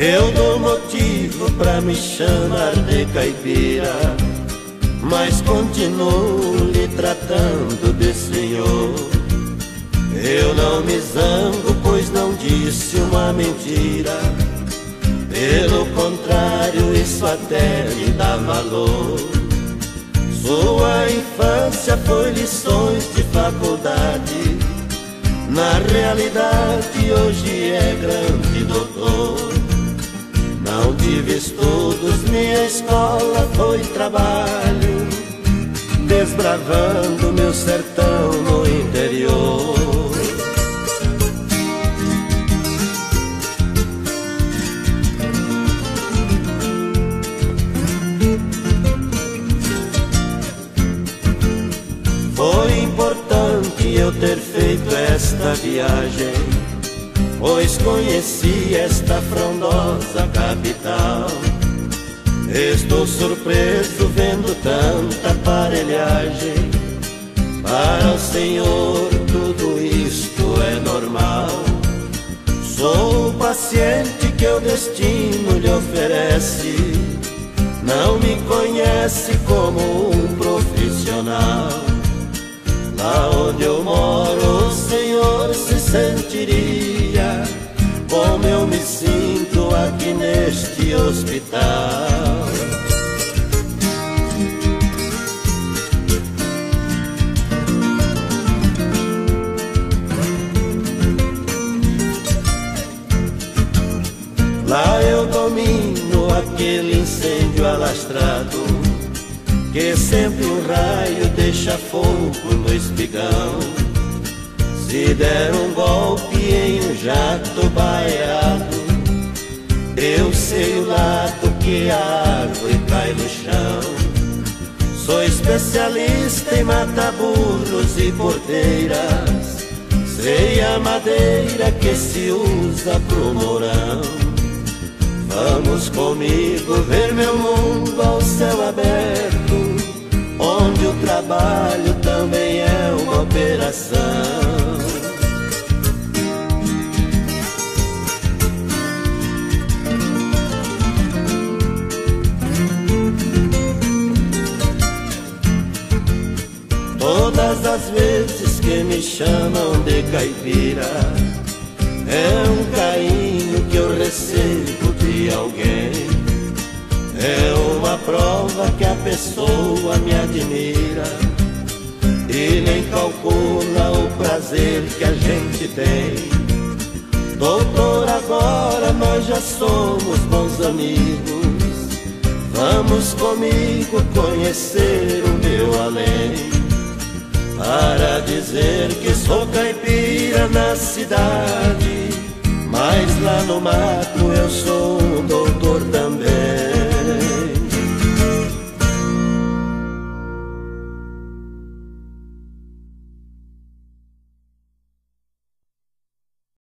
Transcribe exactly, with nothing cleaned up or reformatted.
Eu dou motivo pra me chamar de caipira, mas continuo lhe tratando de senhor. Eu não me zango, pois não disse uma mentira. Pelo contrário, isso até me dá valor. Sua infância foi lições de faculdade, na realidade hoje é grande doutor. Não tive estudos, minha escola foi trabalho, desbravando meu sertão no interior. Foi importante eu ter feito esta viagem, pois conheci esta frondosa capital. Estou surpreso vendo tanta aparelhagem. Para o Senhor tudo isto é normal. Sou o paciente que o destino lhe oferece. Não me conhece como um profissional. Lá onde eu moro o Senhor se sentiria como eu me sinto aqui neste hospital. Lá eu domino aquele incêndio alastrado, que sempre um raio deixa fogo no espigão. Se der um golpe em um jato baiado, eu sei o lado que a árvore cai no chão. Sou especialista em matar burros e porteiras, sei a madeira que se usa pro morão. Vamos comigo ver meu mundo ao céu aberto, onde o trabalho também é uma operação. Todas as vezes que me chamam de caipira, é um carinho que eu recebo de alguém. É uma prova que a pessoa me admira e nem calcula o prazer que a gente tem. Doutor, agora nós já somos bons amigos. Vamos comigo conhecer o meu além, para dizer que sou caipira na cidade, mas lá no mato eu sou um doutor também.